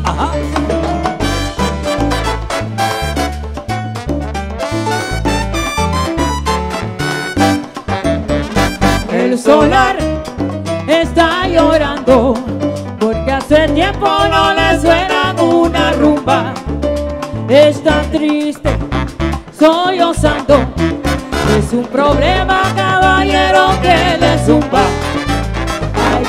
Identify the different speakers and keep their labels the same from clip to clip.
Speaker 1: Ajá.
Speaker 2: El solar está llorando porque hace tiempo no le suena una rumba. Está triste, sollozando. Es un problema, caballero, que le zumba. Hay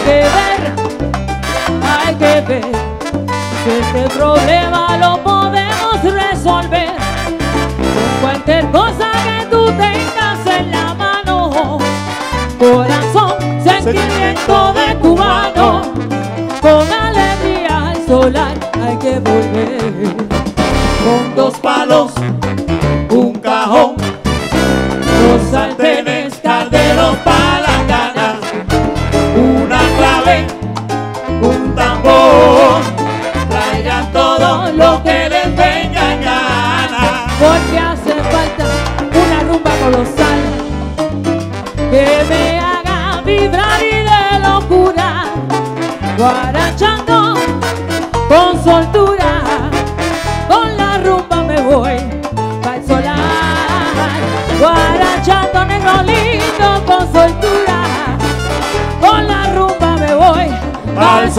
Speaker 2: que ver que este problema lo podemos resolver con cualquier cosa que tú tengas en la mano. Corazón, sentimiento de cubano, con alegría al solar hay que volver. Con dos palos, un cajón, dos sartenes, calderos, palangana, una clave, un tambor, traigan todo lo que les venga en gana. Porque hace falta una rumba colosal que me haga vibrar y de locura, guarachando con soltura, con la rumba me voy pa'l solar, guarachando negro lindo con soltura, con la rumba me voy pa'l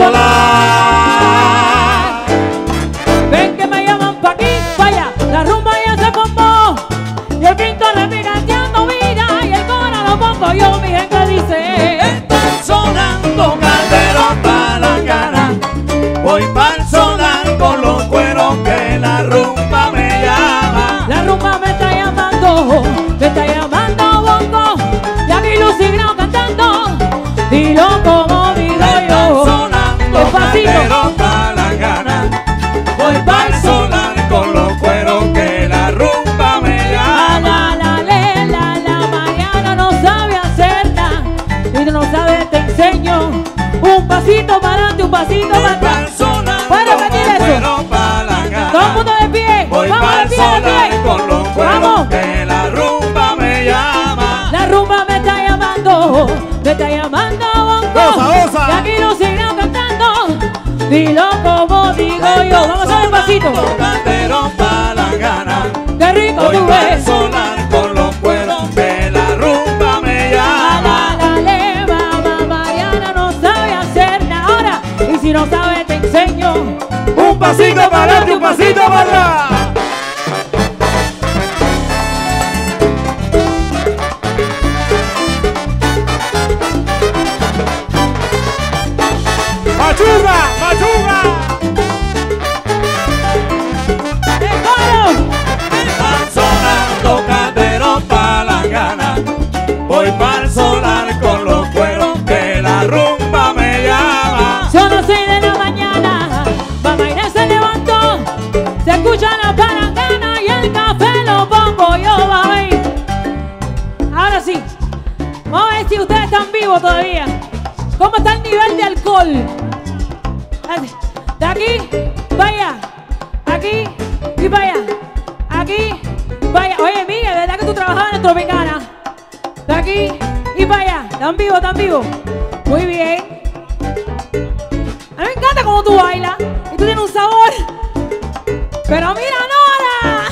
Speaker 2: solar. Ven que me llaman pa' aquí, pa' allá, la rumba ya se formó, y el quinto repicateando mira, y el cora lo pongo yo, mi gente dice.
Speaker 1: Están sonando calderos, palangana, voy pa'l solar con los cueros que la rumba me llama.
Speaker 2: La rumba me está llamando bongo, y aquí Lucy Grau cantando, dilo como digo
Speaker 1: Están
Speaker 2: yo.
Speaker 1: sonando
Speaker 2: Despacito.
Speaker 1: calderos, palangana, voy pa'l solar con los cueros que la rumba me llama.
Speaker 2: La Mariana no sabe hacer nada, y tú no sabes, te enseño. Un pasito para adelante, un pasito
Speaker 1: Voy
Speaker 2: para
Speaker 1: pa'l
Speaker 2: atrás.
Speaker 1: solar
Speaker 2: ¿Puedo
Speaker 1: con
Speaker 2: repetir
Speaker 1: los
Speaker 2: eso?
Speaker 1: cueros, palangana.
Speaker 2: Todo el mundo de pie.
Speaker 1: Voy
Speaker 2: Vamos
Speaker 1: pa'l
Speaker 2: de
Speaker 1: solar
Speaker 2: pie.
Speaker 1: con los cueros
Speaker 2: Vamos.
Speaker 1: que la rumba me llama.
Speaker 2: La rumba me está llamando bongo.
Speaker 1: Goza, goza.
Speaker 2: Y aquí lo seguirán cantando, dilo como digo yo. Vamos a ver pasito.
Speaker 1: Calderos, palangana,
Speaker 2: Qué rico
Speaker 1: voy
Speaker 2: tú
Speaker 1: pa'l
Speaker 2: ves.
Speaker 1: solar con los cueros que la rumba me llama.
Speaker 2: Mamá Mariana no sabe hacer nada. Ahora, y si no sabe te enseño.
Speaker 1: Un pasito para adelante, un pasito para atrás. ¡Machuga! ¡Machuga!
Speaker 2: ¡El coro!
Speaker 1: Están sonando calderos, palangana, voy pa'l solar con los cueros que la rumba me llama.
Speaker 2: Son las 6 de la mañana, Mamá Inés se levantó, se escucha la palangana y el café lo pongo yo, mami. Ahora sí, vamos a ver si ustedes están vivos todavía. ¿Cómo está el nivel de alcohol? De aquí, vaya, aquí y vaya, aquí, vaya. Oye, Miguel, ¿verdad que tú trabajabas en Tropicana? De aquí y vaya, ¿están vivos, están vivos? Muy bien. A mí me encanta cómo tú bailas y tú tienes un sabor. Pero mira, Nora.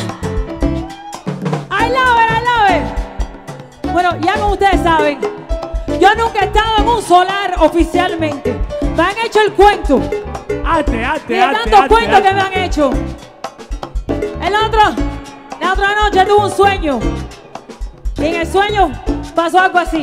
Speaker 2: I love it. Bueno, ya como ustedes saben, yo nunca he estado en un solar oficialmente. Me han hecho el cuento. De tantos cuentos que me han hecho. La otra noche tuve un sueño. Y en el sueño pasó algo así.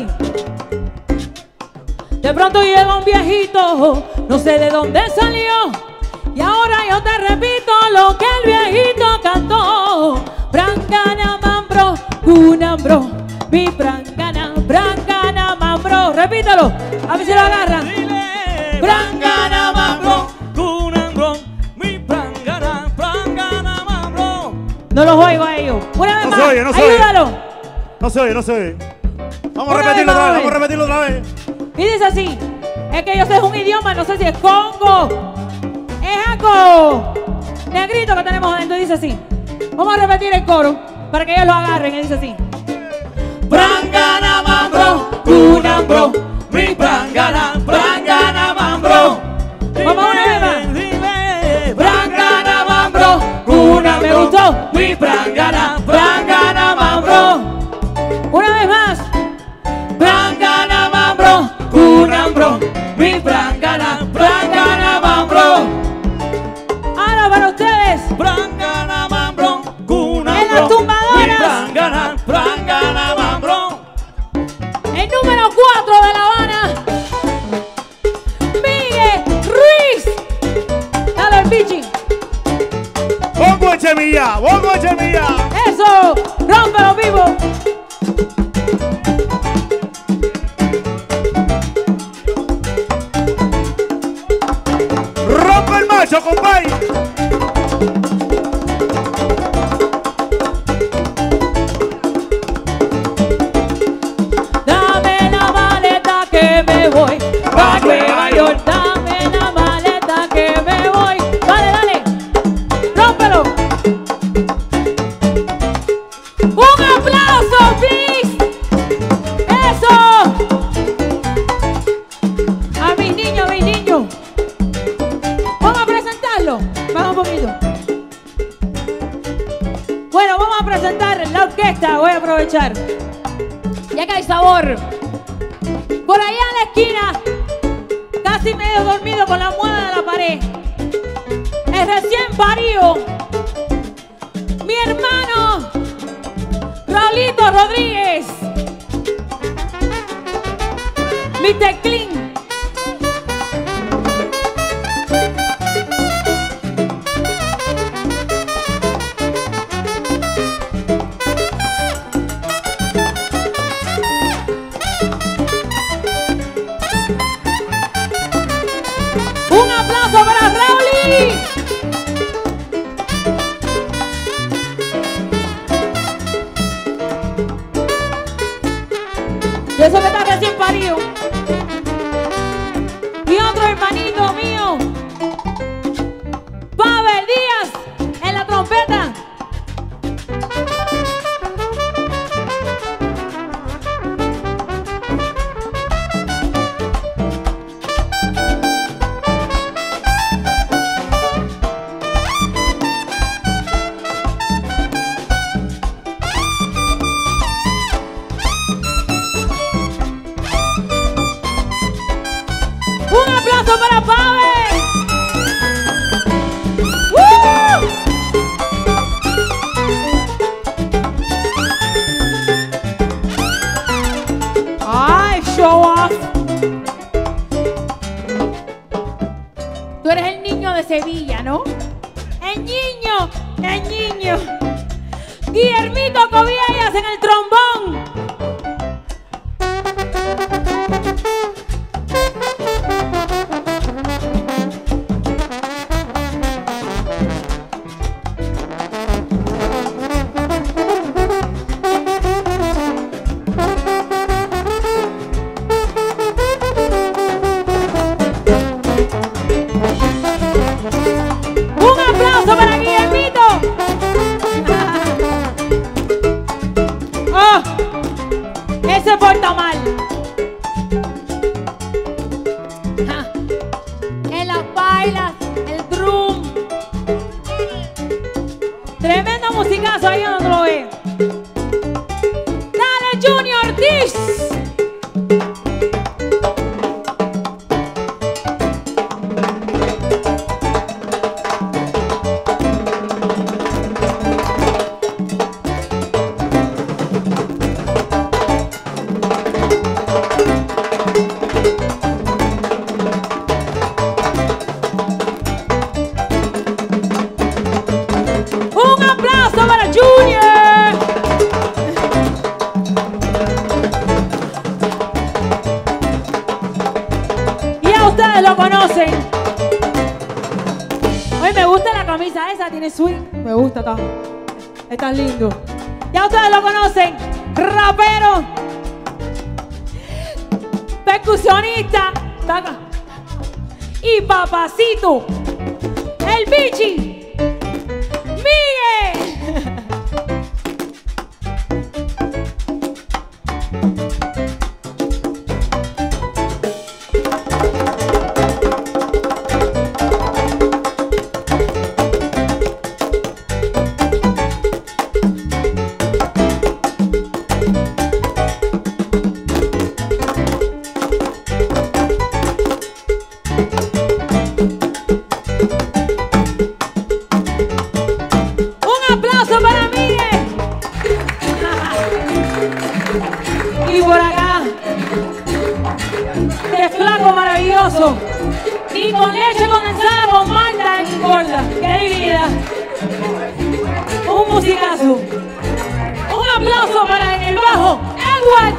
Speaker 2: De pronto llega un viejito, no sé de dónde salió, y ahora yo te repito lo que el viejito cantó. Brangana mambro, cunambro, mi brangana mambro. Repítalo, a ver si lo agarran. Brangana mambro,
Speaker 1: cunambro, mi brangana mambro.
Speaker 2: no los oigo a ellos. Una vez
Speaker 1: No
Speaker 2: más,
Speaker 1: se oye, no se oye.
Speaker 2: ayúdalo.
Speaker 1: No se oye, no se oye. Vamos a
Speaker 2: Una
Speaker 1: repetirlo
Speaker 2: vez
Speaker 1: otra
Speaker 2: más,
Speaker 1: vez, vamos a repetirlo otra vez.
Speaker 2: Y dice así, es que yo sé un idioma, no sé si es Congo, es algo negrito que tenemos adentro, y dice así. Vamos a repetir el coro para que ellos lo agarren, y dice así.
Speaker 1: Brangana mambro, cunambro, mi brangana mambro.
Speaker 2: Vamos una vez más.
Speaker 1: Dile,
Speaker 2: Brangana más.
Speaker 1: Brangana mambro, kunambro, mi brangana, brangana mambro.
Speaker 2: Ahora para ustedes.
Speaker 1: Brangana mambro, kunambro,
Speaker 2: En las tumbadoras.
Speaker 1: mi brangana, brangana mambro.
Speaker 2: El número 4 de La Habana. Miguel Ruiz. Dale el bichi.
Speaker 1: Bongo Echemilla, bongo Echemilla.
Speaker 2: Eso. Rómpelo vivo.
Speaker 1: Rompe el macho, compadre.
Speaker 2: Dame la maleta que me voy
Speaker 1: Pa' Nueva York.
Speaker 2: Dame la maleta que me voy. Dale, dale. Rómpelo. Un aplauso, please. Eso. A mis niños. Vamos a presentarlo. Vamos un poquito. Bueno, vamos a presentar la orquesta. Voy a aprovechar. Ya que hay sabor. Por allá en la esquina, casi medio dormido con la almohada de la pared. El recién parido. Mi hermano, Raulito Rodríguez. Mr. Clean. Un aplauso para Rauli. Y eso que está recién parido. Y otro hermanito mío, Pavel Díaz, en la trompeta. Un aplauso para Pavel. ¡Woo! ¡Ay, show off! Tú eres el niño de Sevilla, ¿no? El niño. Guillermito Cobiellas en el trombón. Un aplauso para Guillermito. Oh, él se porta mal. Ja. En las bailas, el drum. Tremendo musicazo ahí donde lo ve. Dale, Junior Ortiz. Un aplauso para Junior. Ya ustedes lo conocen. Hoy me gusta la camisa esa, tiene swing. Me gusta, está lindo. Ya ustedes lo conocen. Rapero. Percusionista. Y papacito. El bichi. Miguel. por acá. De flaco maravilloso. Y con leche condensada, con malta, no importa. ¡Qué divinidad! Un musicazo. Un aplauso para en el bajo, Edward.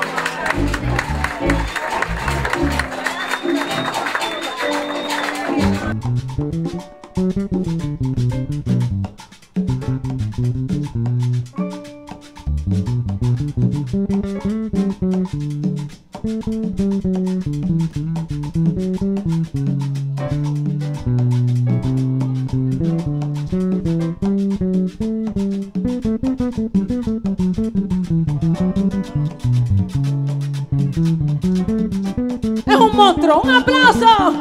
Speaker 2: Es un monstruo, un aplauso.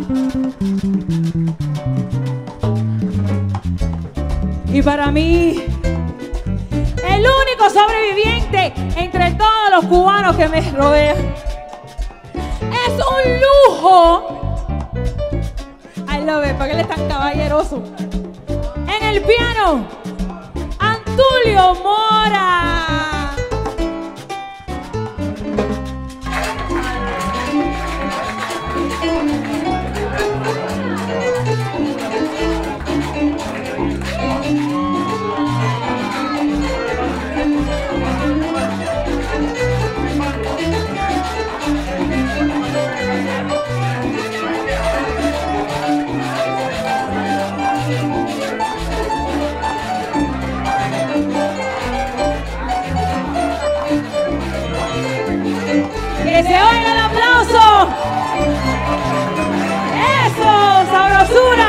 Speaker 2: Y para mí, el único sobreviviente entre todos los cubanos que me rodean. Es un lujo. I love it, porque él es tan caballeroso. En el piano, Antulio Mora. ¡Que se oiga el aplauso! ¡Eso! ¡Sabrosura!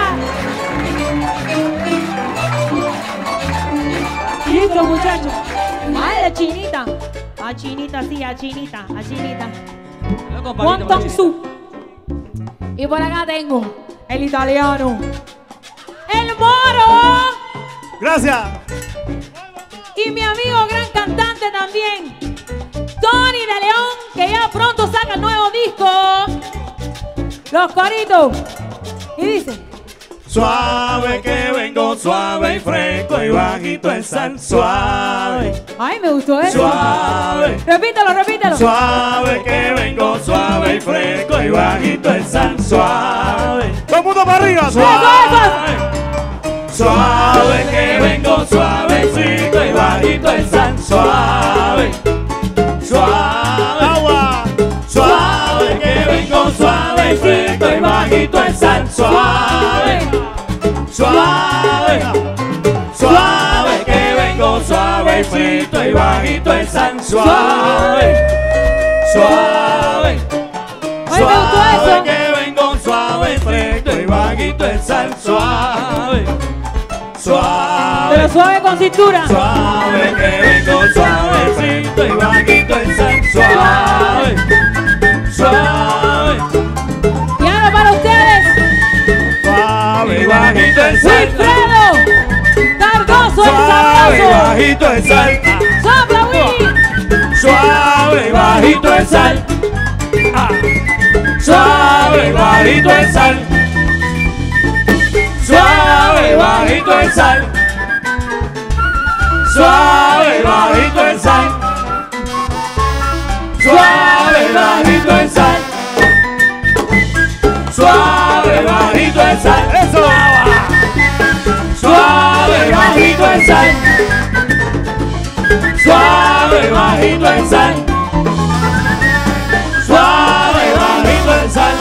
Speaker 2: Listo, muchachos. ¡Ay, a Chinita! A Chinita, sí, a Chinita, a Chinita. Wonton soup. Y por acá tengo el italiano. ¡El Moro!
Speaker 1: Gracias.
Speaker 2: Y mi amigo gran cantante también, Tony de León, que ya pronto saca el nuevo disco. Los coritos. Y dice:
Speaker 1: Suave que vengo, suave y fresco y bajito el sal. Suave.
Speaker 2: Ay, me gustó eso.
Speaker 1: Suave.
Speaker 2: Repítelo, repítelo.
Speaker 1: Suave que vengo, suave y fresco y bajito el sal. Suave. Todo el mundo para arriba. Suave. Suave que vengo, suave y fresco y bajito el sal. Suave. Suave. Agua. Suave que vengo, suave y fresco y bajito el sal. Suave. Suave. Suave que vengo, suave y frito y bajito el sal. Suave. Suave.
Speaker 2: Ay, me gustó
Speaker 1: Suave
Speaker 2: eso.
Speaker 1: que vengo, suave y frito y bajito el sal. Suave. Suave.
Speaker 2: Pero suave con cintura.
Speaker 1: Suave que vengo, suave, frito y bajito el sal. Suave. Suave.
Speaker 2: Piano para ustedes.
Speaker 1: Suave y bajito el sal.
Speaker 2: Wilfredo Cardoso, el
Speaker 1: Suave y
Speaker 2: sabroso.
Speaker 1: bajito el sal.
Speaker 2: Sopla, Willy.
Speaker 1: Suave y bajito el sal. Suave y bajito el sal. Suave y bajito el sal. Suave y bajito el sal. Suave y bajito el sal. Suave y bajito el sal. Eso. Suave y bajito el sal. Suave y bajito el sal. Suave y bajito el sal.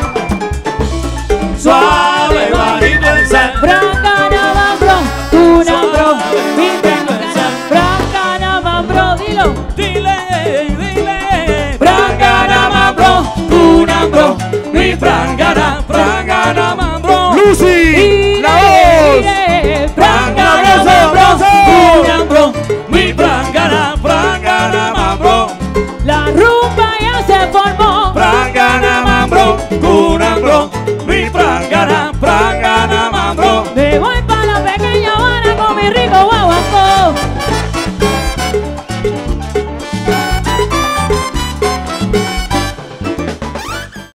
Speaker 1: Suave y bajito el sal.
Speaker 2: Branca Navambro, una bro, mi Branca Navambro, dilo.
Speaker 1: Dile, dile.
Speaker 2: Branca Navambro,
Speaker 1: Una bro, mi frangana, frangana mambro.
Speaker 2: y
Speaker 1: La voz.
Speaker 2: Branca Navambro,
Speaker 1: Una bro, mi frangana, frangana mambro.
Speaker 2: la rumba ya se formó.